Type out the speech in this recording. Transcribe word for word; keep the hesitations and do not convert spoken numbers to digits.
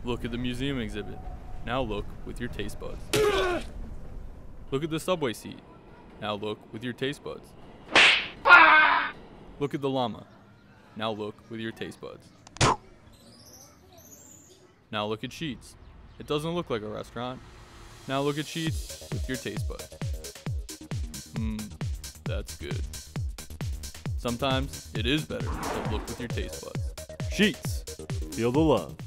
Look at the museum exhibit. Now look with your taste buds. Look at the subway seat. Now look with your taste buds. Look at the llama. Now look with your taste buds. Now look at Sheets. It doesn't look like a restaurant. Now look at Sheets with your taste buds. Mmm, that's good. Sometimes it is better to look with your taste buds. Sheets. Feel the love.